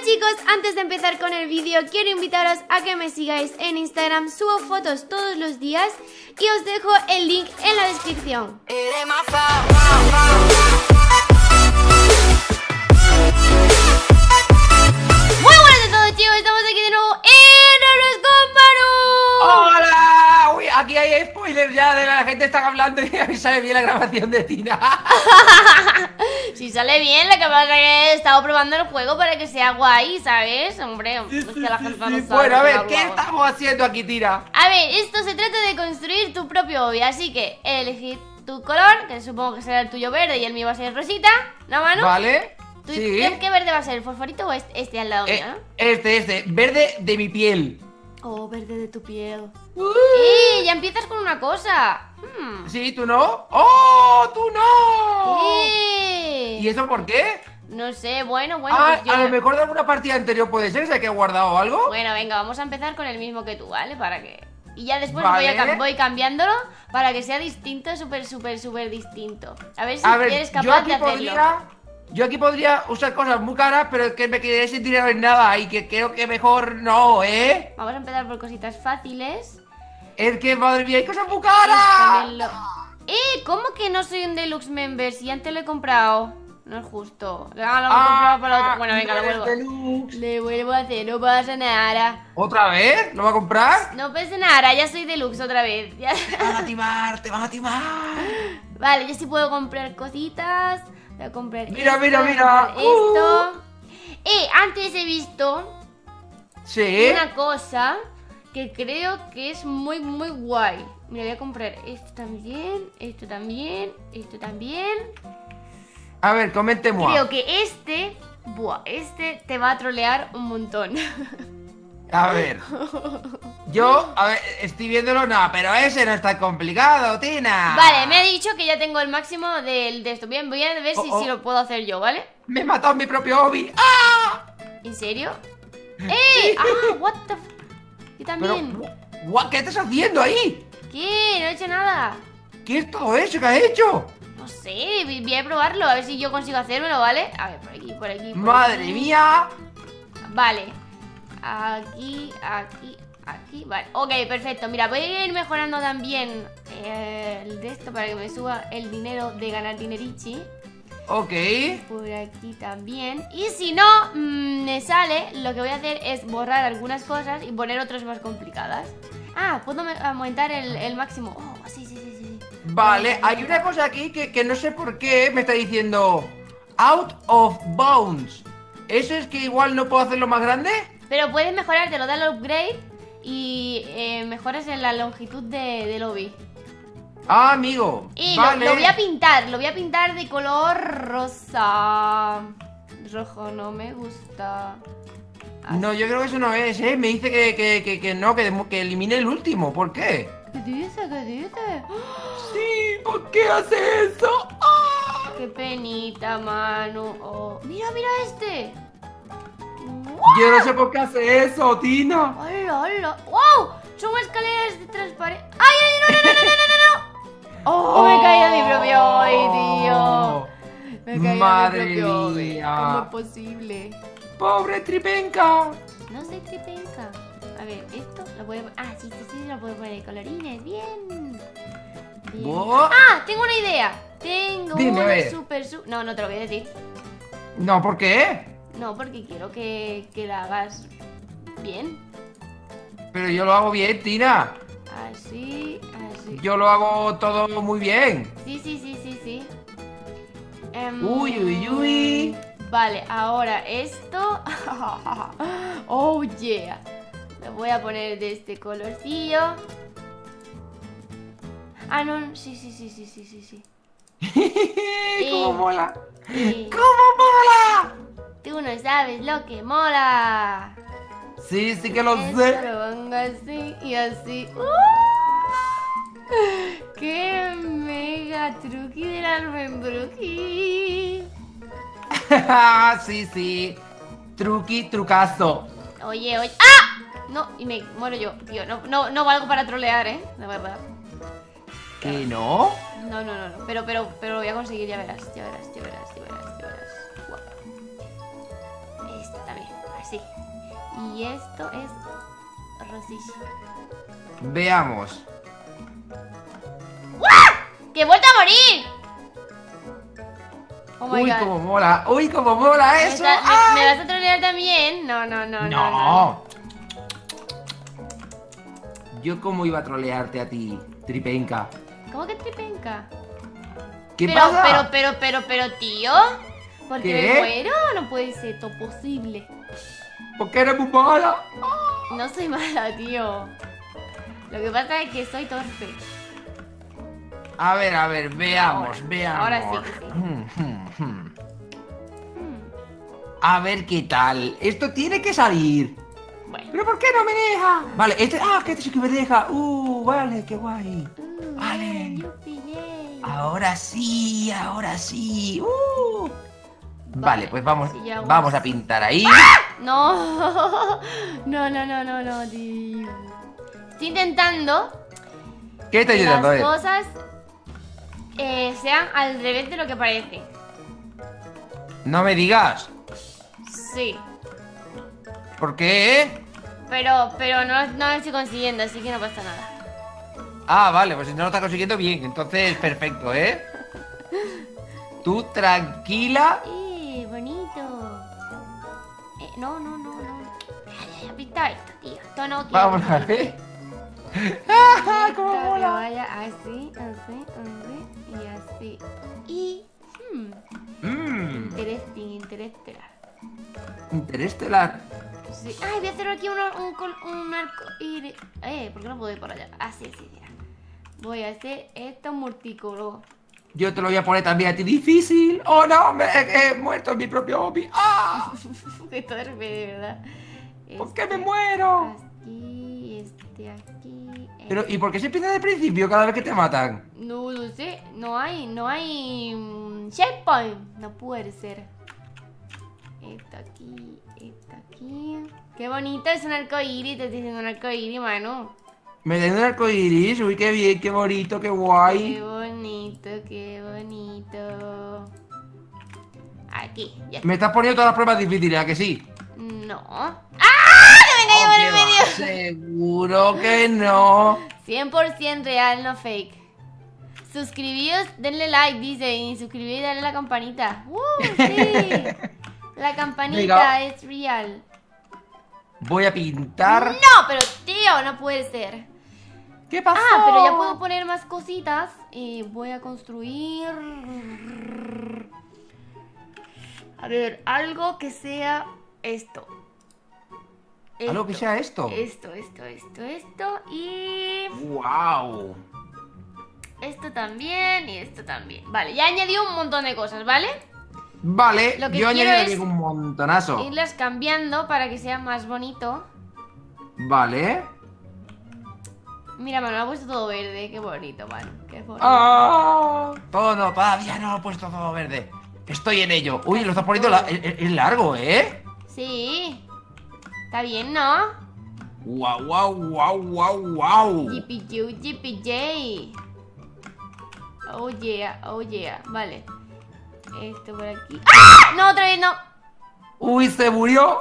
chicos, antes de empezar con el vídeo quiero invitaros a que me sigáis en Instagram. Subo fotos todos los días y os dejo el link en la descripción. Muy buenas a todos chicos, estamos aquí de nuevo en Roblox con Manu. ¡Hola! Uy, aquí hay spoilers ya de la gente está hablando y a mí sale bien la grabación de Tina. Si sale bien, lo que pasa es que he estado probando el juego para que sea guay, ¿sabes? Hombre, es que la gente no sabe. Bueno, a ver, ¿qué estamos haciendo aquí, Tina? A ver, esto se trata de construir tu propio hobby, así que elegir tu color, que supongo que será el tuyo verde y el mío va a ser rosita, ¿no, Manu? Vale. ¿Tú, Sí. ¿Qué verde va a ser? ¿El fosforito o este al lado mío, no? Este, verde de mi piel. Oh, verde de tu piel. Ya empiezas con una cosa. Sí, ¿tú no? ¡Oh, tú no! Sí. ¿Y eso por qué? No sé, bueno, Pues yo... a lo mejor de alguna partida anterior puede ser, ¿se que he guardado algo? Bueno, venga, vamos a empezar con el mismo que tú, ¿vale? Para que... Y ya después Vale. voy cambiándolo para que sea distinto, súper distinto. A ver si A ver, eres capaz de hacerlo. Yo aquí podría usar cosas muy caras, pero es que me quedé sin dinero en nada y que creo que mejor no, ¿eh? Vamos a empezar por cositas fáciles. Es que, madre mía, hay cosas muy También caras. ¿Cómo que no soy un deluxe member? Si antes lo he comprado. No es justo. Lo he comprado para otro. Bueno, venga, lo vuelvo. Le vuelvo a hacer, no pasa nada. ¿Otra vez? ¿Lo va a comprar? No pasa nada, ya soy deluxe otra vez. Ya. Te van a timar, te van a timar. Vale, yo sí puedo comprar cositas. Voy a comprar Mira, esto, mira, voy a mira. comprar esto. Antes he visto Sí. una cosa que creo que es muy guay. Mira, voy a comprar esto también, esto también, esto también. A ver, coménteme. Creo que este te va a trolear un montón. A ver. Yo, a ver, estoy viéndolo, no, pero ese no es tan complicado, Tina. Vale, me ha dicho que ya tengo el máximo de esto. Bien, voy a ver si lo puedo hacer yo, ¿vale? Me he matado mi propio hobby. ¡Ah! ¿En serio? Sí. What the f... Yo también. Pero, ¿qué estás haciendo ahí? ¿Qué? No he hecho nada. ¿Qué es todo eso que has hecho? No sé, voy a probarlo, a ver si yo consigo hacérmelo, ¿vale? A ver, por aquí, por aquí, por Madre aquí. mía. Vale. Aquí, vale. Ok, perfecto. Mira, voy a ir mejorando también el de esto para que me suba el dinero de ganar dinerichi. Ok. Por aquí también. Y si no me sale, lo que voy a hacer es borrar algunas cosas y poner otras más complicadas. Puedo aumentar el máximo. Oh, sí. Vale, hay una cosa aquí que no sé por qué me está diciendo out of bounds. ¿Eso es que igual no puedo hacerlo más grande? Pero puedes mejorar, te lo da el upgrade y mejoras en la longitud de lobby. Ah, amigo. Y vale. lo voy a pintar de color rosa. Rojo no me gusta. No, yo creo que eso no es, ¿eh? Me dice que no, que elimine el último. ¿Por qué? ¿Qué dice? Sí, ¿por qué hace eso? ¡Ah! Qué penita, Manu. Oh, mira este. Yo no sé por qué hace eso, Tina. ¡Hola! ¡Wow! Son escaleras de transparencia. ¡Ay, no! ¡Oh, me he caído a mi propio hobby, tío! Me he caído Madre a mi propio hobby. mía. ¿Cómo es posible? Pobre tripenca. No soy tripenca. A ver, esto lo puedo poner. Sí, lo puedo poner de colorines. Bien. Buah. Tengo una idea. Tengo Dime, a una ver. No, no te lo voy a decir. No, ¿por qué? No, porque quiero que la hagas bien. Pero yo lo hago bien, Tina. Así. Yo lo hago todo muy bien. Sí. Uy. Vale, ahora esto. Oh, yeah. Lo voy a poner de este colorcillo. No, sí. ¿Cómo mola? Sí. ¿Cómo mola? Tú no sabes lo que mola. Sí que lo Esto sé. lo pongo así y así. ¡Qué mega truqui del almendruqui! Sí. Trucazo. Oye. No, y me muero yo, tío. No valgo para trolear, de verdad. ¿Que no? No. Pero lo voy a conseguir, ya verás. Guau. Esta también. Así. Y esto es rosilla. Veamos. ¡Que he vuelto a morir! Oh my Uy, God. cómo mola. Uy, cómo mola ¿Me, eso. me vas a trolear también? No. No. Yo cómo iba a trolearte a ti, tripenca. ¿Cómo que tripenca? ¿Qué pasa? Pero, tío. ¿Por qué ¿Qué? me muero? No puede ser esto posible. Porque eres muy mala. No soy mala, tío. Lo que pasa es que soy torpe. A ver, veamos. Ahora sí que sí. A ver qué tal. Esto tiene que salir. Bueno. ¿Pero por qué no me deja? Vale, este sí que me deja. Vale, qué guay. Vale. Yupi, yay. Ahora sí. Vale, pues vamos, sí, ya vamos a pintar ahí. No. No, tío. Estoy intentando ¿Qué te que ayudando? las cosas sean al revés de lo que parece. No me digas. Sí. ¿Por qué? Pero no lo estoy consiguiendo, así que no pasa nada. Ah, vale, pues si no lo está consiguiendo bien, entonces perfecto, ¿eh? Tú tranquila. Bonito. No. Ya pinta esto, tío. Esto no quiero. Vamos a ver. ¡Cómo Que mola! vaya así, y así. Y... interestelar. Interestelar. Sí. Ay, voy a hacer aquí un arco iris. ¿Por qué no puedo ir por allá? Así, mira. Voy a hacer esto multicolor. Yo te lo voy a poner también a ti difícil. ¡Oh, no! Me he muerto en mi propio hobby. ¡Ah! Qué torpe, de verdad. ¿Por qué me muero? Aquí, aquí. Pero, ¿y por qué se empieza de principio cada vez que te matan? No lo sé. No hay checkpoint. No puede ser. Esto aquí. Qué bonito es un arco iris. Te estoy diciendo un arco iris, mano. Me da un arco iris. Uy, qué bien, qué bonito, qué guay. Qué bonito. Aquí, ya está. Me estás poniendo todas las pruebas difíciles, ¿a que sí? No. ¡Ah! ¡No me cayó por el ¿Qué va? medio! Seguro que no. 100% real, no fake. Suscribíos, denle like, dice. Y suscribíos y dale a la campanita. Sí. La campanita Venga. es real. Voy a pintar. No, pero tío, no puede ser. ¿Qué pasó? Ah, pero ya puedo poner más cositas. Voy a construir... A ver, algo que sea esto. ¿Algo que sea esto? Esto. Y... ¡Wow! esto también y esto también. Vale, ya añadí un montón de cosas, ¿vale? Vale, Lo que yo quiero añadí es un montonazo. irlas cambiando para que sea más bonito. Vale. Mira, me lo ha puesto todo verde. Qué bonito, mano. Qué bonito. Todo no, todavía no lo he puesto todo verde. Estoy en ello. Uy, lo estás poniendo es largo, ¿eh? Sí. Está bien, ¿no? Wow. Yippee yay. Oh yeah. Vale. Esto por aquí. ¡Ah! No, otra vez no. Uy, se murió.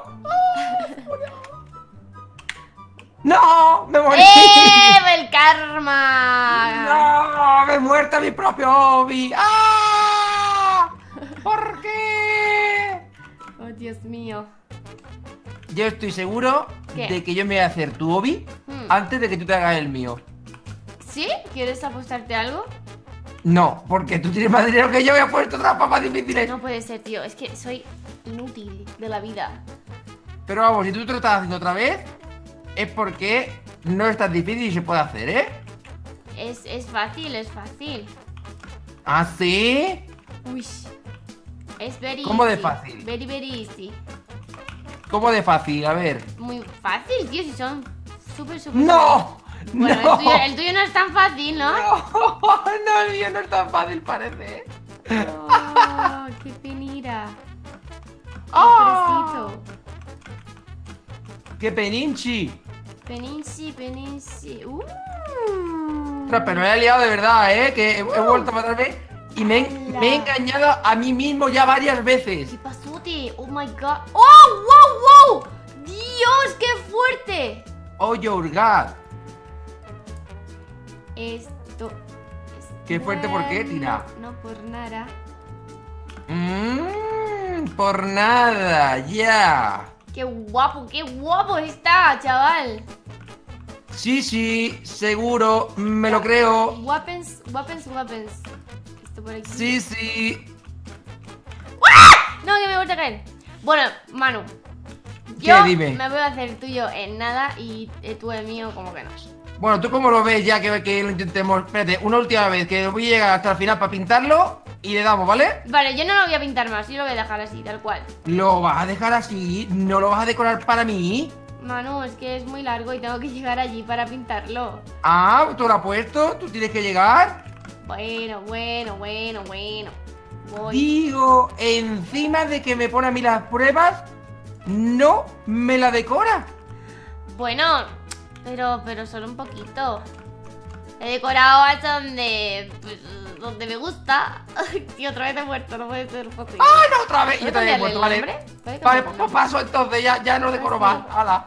¡No! ¡Me morí! ¡El karma! ¡No! ¡Me he muerto mi propio hobby! ¡Ah! ¿Por qué? Oh, Dios mío. Yo estoy seguro ¿Qué? de que yo me voy a hacer tu hobby antes de que tú te hagas el mío. ¿Sí? ¿Quieres apostarte algo? No, porque tú tienes más dinero que yo y he puesto trampas más difíciles. No puede ser, tío. Es que soy inútil de la vida. Pero vamos, si tú te lo estás haciendo otra vez, es porque no es tan difícil y se puede hacer, ¿eh? Es fácil. ¿Ah, sí? Uy. Es very ¿Cómo de easy. fácil? Very easy. ¿Cómo de fácil? A ver. Muy fácil, tío. Si son súper. ¡No! Bueno, ¡No! el tuyo no es tan fácil, ¿no? No, el mío no es tan fácil, parece. Oh, qué penira. ¡Ah! Pobrecito. ¡Qué peninchi! Peninci. Ostras, pero me he liado de verdad, ¿eh? Que he vuelto a matarme y me he engañado a mí mismo ya varias veces. ¿Qué pasó, tío? Oh my god. ¡Oh, wow! oh your god. Esto es Qué fuerte, ¿por qué, Tina? No por nada. Por nada, ya. Qué guapo está, chaval. Sí, seguro, me lo creo. Weapons. Esto por aquí. Sí. No, que me voy a caer. Bueno, Manu, ¿Qué? yo Dime. me voy a hacer tuyo en nada y tú el mío como que no. Bueno, ¿tú cómo lo ves ya que lo intentemos? Espérate, una última vez, que voy a llegar hasta el final para pintarlo y le damos, ¿vale? Vale, yo no lo voy a pintar más, yo lo voy a dejar así, tal cual. ¿Lo vas a dejar así? ¿No lo vas a decorar para mí? Manu, es que es muy largo y tengo que llegar allí para pintarlo. Ah, ¿tú lo has puesto? ¿Tú tienes que llegar? Bueno. Voy. Digo, encima de que me pone a mí las pruebas, no me la decora. Bueno, pero solo un poquito. He decorado hasta donde, pues, donde me gusta. Y otra vez he muerto, no puede ser posible. ¡Ah, no, otra vez! Yo ¿Puedo también he cambiarle muerto, el vale. nombre? ¿Puedo Vale, cambiarle el pues paso entonces, ya no decoro más. ¡Hala!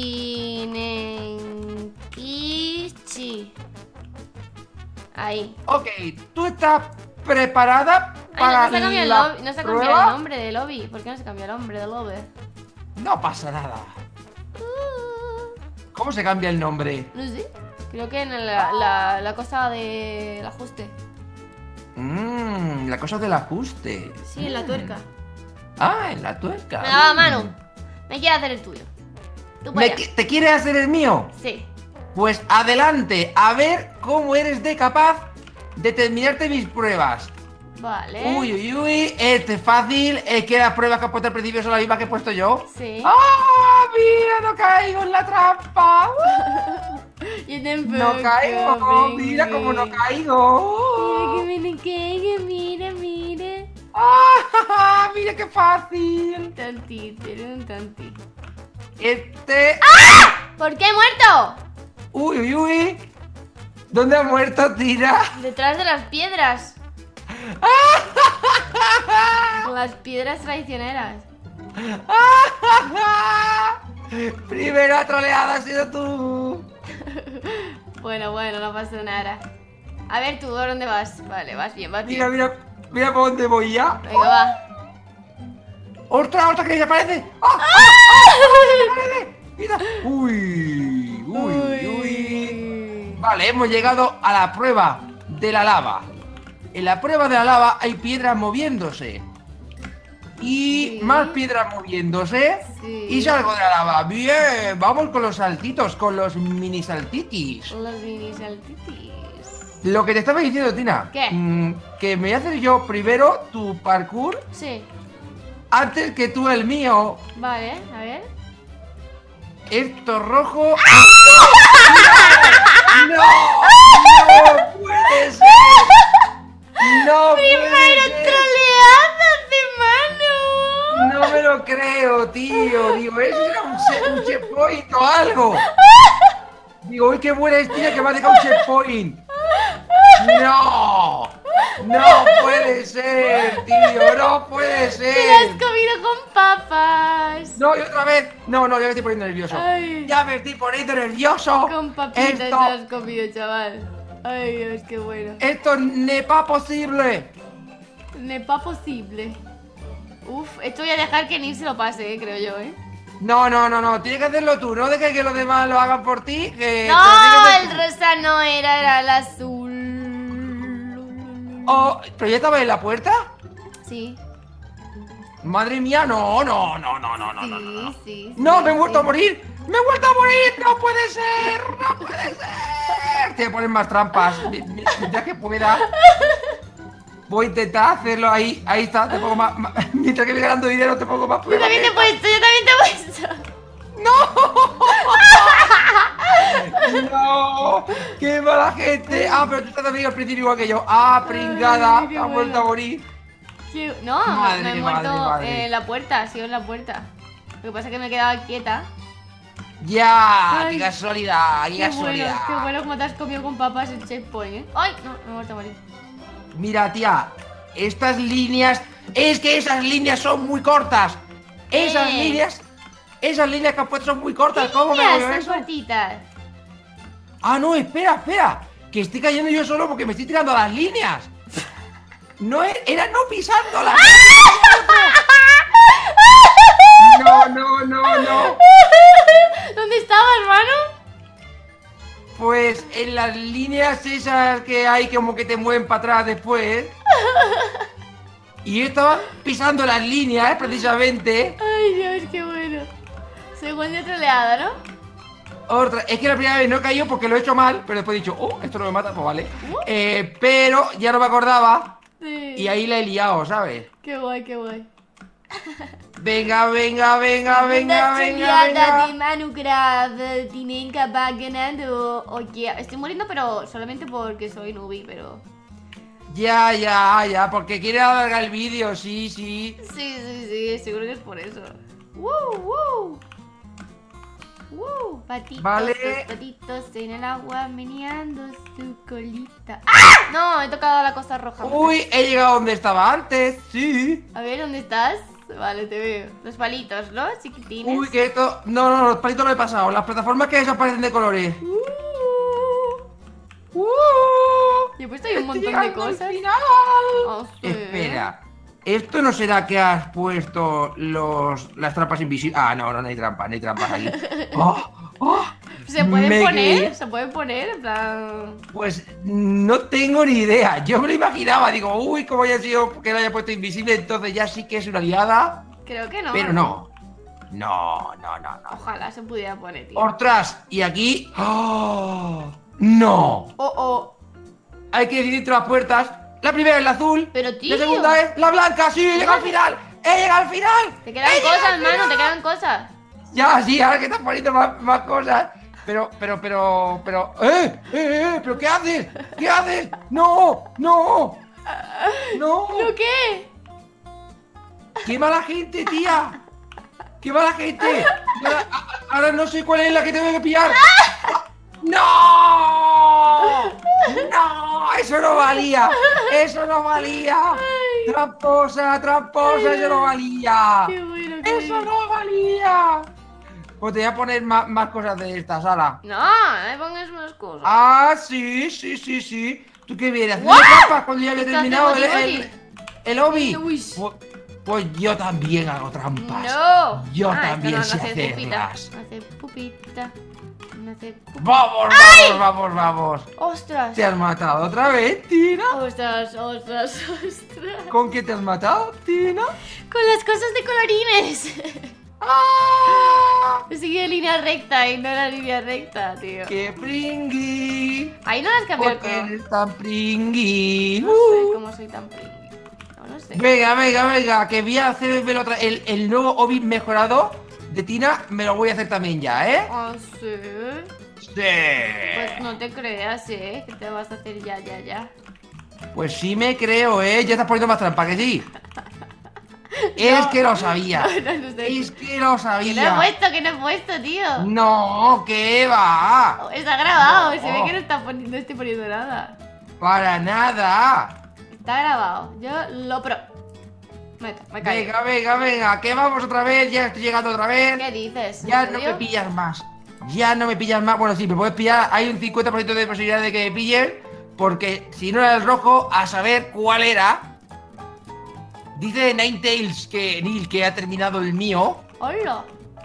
Tinenkichi. Ahí. Ok, ¿tú estás preparada Ay, para no se ha cambiado el la lobby, no se ha cambiado prueba? el nombre de lobby. ¿Por qué no se cambia el nombre de lobby? No pasa nada. ¿Cómo se cambia el nombre? No sé. Creo que en la cosa del ajuste. La cosa del ajuste. Sí, en la tuerca. Ah, en la tuerca. Venga, va, Manu. Me quiero hacer el tuyo. Tú puedes. ¿Te quieres hacer el mío? Sí. Pues adelante, a ver cómo eres de capaz de terminarte mis pruebas. Vale. Uy, este es fácil. Es que las pruebas que has puesto al principio son las mismas que he puesto yo. Sí. ¡Ah! Mira, no caigo en la trampa. Yo tampoco, No caigo. Mira baby. cómo no caigo. Mira que me no caigo, mira. ¡Ah! Mira qué fácil. Tantito, era un tantito. Este. ¿Por qué he muerto? Uy. ¿Dónde ha muerto, Tina? Detrás de las piedras. Las piedras traicioneras. Primera troleada ha sido tú. Bueno, no pasa nada. A ver, tú, ¿a dónde vas? Vale, vas bien. Mira por dónde voy ya. Venga, va. ¡Otra que desaparece! ¡Ah! ¡Desaparece! ¡Mira! ¡Uy! Vale, hemos llegado a la prueba de la lava. En la prueba de la lava hay piedras moviéndose. Y Sí. más piedras moviéndose. Sí. Y salgo de la lava. Bien, vamos con los saltitos, con los mini saltitis. Los mini saltitis. Lo que te estaba diciendo, Tina. ¿Qué? Que me voy a hacer yo primero tu parkour Sí. antes que tú el mío. Vale, a ver. Esto rojo. ¡No! ¡No puede ser! ¡No puede ser! ¡Troleadas de mano! No me lo creo, tío. Digo, eso era un checkpoint o algo. Digo, uy, qué buena es, Tina, que me ha dejado un checkpoint. ¡No! ¡No puede ser, tío! ¡No puede ¡Te lo has ser! comido con papas! No, y otra vez. No, ya me estoy poniendo nervioso. Ay. Ya me estoy poniendo nervioso. Con papitas te Esto, lo has comido, chaval. Ay, Dios, qué bueno. esto n'est pas posible. No pas posible. Uf, esto voy a dejar que Nil se lo pase, creo yo, ¿eh? No. Tienes que hacerlo tú. No dejes que los demás lo hagan por ti. Que te lo No, tienes que hacer el tú. rosa no era el azul. Oh, ¿pero ya estaba en la puerta? Sí. Madre mía, no. Sí. No, me he vuelto a morir. ¡Me he vuelto a morir! ¡No puede ser! ¡No puede ser! Te ponen más trampas. Mientras que pueda. Voy a intentar hacerlo ahí. Ahí está, te pongo más. Mientras que voy ganando dinero, te pongo más Yo pruebas. también te he puesto, yo también te he puesto. ¡No! ¡Qué mala gente! Ah, pero tú estás también al principio igual que yo. Ah, pringada. Ay, qué Ha vuelto bueno. a morir. No, Madre, me he madre, muerto madre. en la puerta, ha sido en la puerta. Lo que pasa es que me he quedado quieta. ¡Ya! Ay, ¡Qué casualidad! ¡Qué casualidad! Qué bueno como te has comido con papas el checkpoint, ¿eh? ¡Ay! No, me he muerto a morir. Mira, tía, estas líneas. Es que esas líneas son muy cortas. Esas líneas Esas líneas que has puesto son muy cortas. ¿Cómo me hago yo Líneas eso? son cortitas. Ah, no, espera, espera. Que estoy cayendo yo solo porque me estoy tirando a las líneas. No, era no pisándolas. No, no, no, no. ¿Dónde estaba, hermano? Pues en las líneas esas que hay como que te mueven para atrás después. Y yo estaba pisando las líneas, precisamente. Ay, Dios, qué bueno. Segunda troleada, ¿no? Otra, es que la primera vez no he caído porque lo he hecho mal, pero después he dicho, oh, esto no me mata, pues vale. Pero ya no me acordaba Sí. y ahí la he liado, ¿sabes? Qué guay, qué guay. Venga, venga, venga, venga, venga, troleada de venga. Minecraft. Tinenka va ganando. Oye, estoy muriendo, pero solamente porque soy newbie, pero... Ya, ya, ya, porque quiere alargar el vídeo, sí, sí. Sí, seguro que es por eso. ¡Woo! Patitos, Vale. dos patitos en el agua meneando su colita. ¡Ah! No, he tocado la cosa roja. Uy, he llegado donde estaba antes, sí. A ver, ¿dónde estás? Vale, te veo. Los palitos, ¿no? Chiquitines. Uy, que esto... No, no, los palitos lo he pasado. Las plataformas que desaparecen de colores. Yo he puesto ahí un Estoy montón de llegando al cosas. final. Oh, sí. Espera. ¿Esto no será que has puesto las trampas invisibles? Ah, no, no, no hay trampas, no hay trampas ahí. Oh, oh, ¿Se pueden me poner? creí. ¿Se pueden poner? En plan... Pues no tengo ni idea. Yo me lo imaginaba. Digo, uy, cómo haya sido que lo haya puesto invisible. Entonces ya sí que es una liada. Creo que no. Pero no. No, no, no, no. Ojalá se pudiera poner, tío. Ostras, y aquí. ¡Oh! ¡No! Oh. Hay que decidir entre las puertas. La primera es la azul. Pero, tío. La segunda es la blanca. Sí, he llegado al final. ¡He llegado al final! Te quedan ¡He llegado cosas, al mano, final! te quedan cosas. Ya, sí, ahora que estás poniendo más cosas. Pero. ¿Pero qué haces? ¿Qué haces? ¡No! ¡No! ¡No! ¿Lo qué? ¡Qué mala gente, tía! ¡Qué mala gente! Ahora no sé cuál es la que tengo que pillar. ¡No! ¡No! ¡Eso no valía! ¡Eso no valía! ¡Tramposa, tramposa! ¡Eso no valía! Qué bueno, qué ¡Eso bueno. no valía! Pues te voy a poner más cosas de esta sala. No, no me pongas más cosas. Ah, sí, sí, sí, sí. ¿Tú qué vienes? ¿Haciendo ¡Guau! trampas cuando ya había Estás de terminado boti-boti. el hobby? Uy. Pues yo también hago trampas. No. Yo Esto también no sé hace pupita. hacerlas. No hace pupita. No hace pupita. Vamos, vamos, vamos. ¡Ostras! ¿Te has matado otra vez, Tina? ¡Ostras! ¿Con qué te has matado, Tina? Con las cosas de colorines. ¡Ah! He seguido línea recta y no era línea recta, tío. ¡Qué pringui! Ahí no las cambió el ¿Por qué color. eres tan pringui? No sé cómo soy tan pringui. No sé. Venga, venga, venga, que voy a hacerme otra. El nuevo hobby mejorado de Tina me lo voy a hacer también ya, ¿eh? ¿Ah, sí? Sí. Pues no te creas, ¿eh? Que te vas a hacer ya. Pues sí me creo, ¿eh? Ya estás poniendo más trampa, que sí. Es No. que lo sabía. No sé. Es que lo Que no he sabía. puesto, que no he puesto, tío. No, ¿qué va? Está grabado, No. se ve que no estoy poniendo nada. Para nada. Está grabado, yo lo pro. Me caigo. Venga, venga, venga, que vamos otra vez, ya estoy llegando otra vez. ¿Qué dices? ¿En Ya no serio? me pillas más. Ya no me pillas más. Bueno, sí, me puedes pillar. Hay un 50% de posibilidad de que me pilles. Porque si no era el rojo, a saber cuál era. Dice Ninetales que Neil que ha terminado el mío. ¡Hola!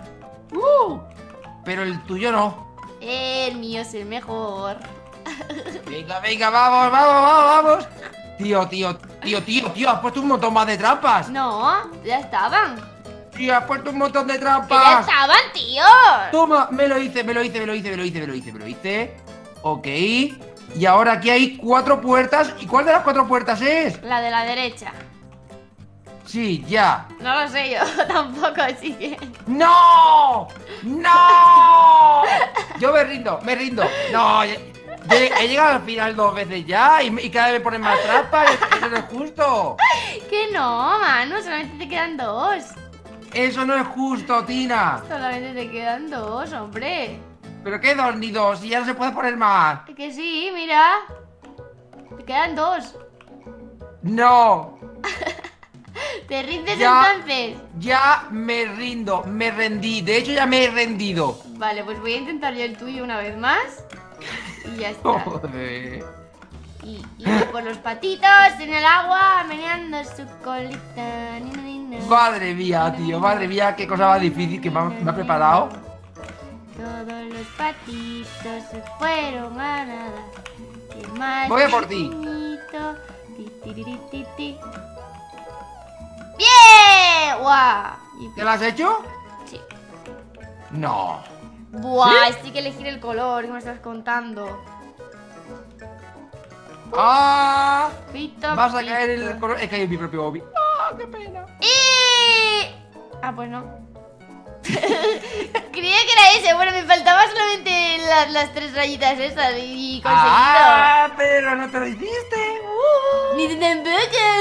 Pero el tuyo no. El mío es el mejor. Venga, venga, vamos, vamos, vamos, vamos. Tío, has puesto un montón más de trampas. No, ya estaban. Tío, has puesto un montón de Que ya trampas. estaban, tío. Toma, me lo hice. Ok. Y ahora aquí hay 4 puertas. ¿Y cuál de las 4 puertas es? La de la derecha. Sí, ya. No lo sé yo tampoco, así que... ¡No! ¡No! Yo me rindo. No, he llegado al final 2 veces ya y cada vez me ponen más trampas. Eso no es justo. Que no, mano, solamente te quedan 2. Eso no es justo, Tina. Solamente te quedan 2, hombre. ¿Pero qué 2 ni 2? Si ya no se puede poner más. Que sí, mira. Te quedan 2. No. ¿Te rindes Ya. entonces? Ya me rindo, me rendí. De hecho, ya me he rendido. Vale, pues voy a intentar yo el tuyo una vez más. Y ya está. Joder. Y por los patitos en el agua, meneando su colita. Nina, nina. Madre mía, tío, madre mía, qué cosa más difícil que me ha preparado. Todos los patitos se fueron a nadar. Y el más Voy a por ti. pequeñito, ti. ¡Bien! ¡Guau! ¿Te lo has hecho? Sí. No. Buah, sí que elegir el color que me estás contando. ¡Ah! Pito, Vas a pito. caer en el color. He caído en mi propio hobby. ¡Ah, qué pena! Ah, pues no. Creía que era ese. Bueno, me faltaban solamente las 3 rayitas esas y conseguido. ¡Ah! Pero no te lo hiciste. Ni tampoco.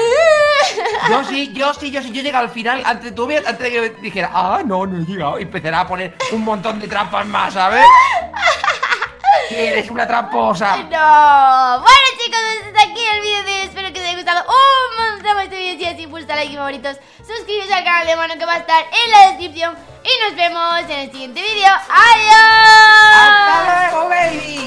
Yo llegué al final, antes de que dijera, no he llegado, y empezará a poner un montón de trampas más, ¿sabes? Que eres una tramposa. No. Bueno, chicos, hasta aquí el vídeo de hoy. Espero que os haya gustado un montón este vídeo. Si es así, pulsa like y favoritos. Suscribiros al canal de Manu, que va a estar en la descripción. Y nos vemos en el siguiente vídeo. ¡Adiós! ¡Hasta luego, baby!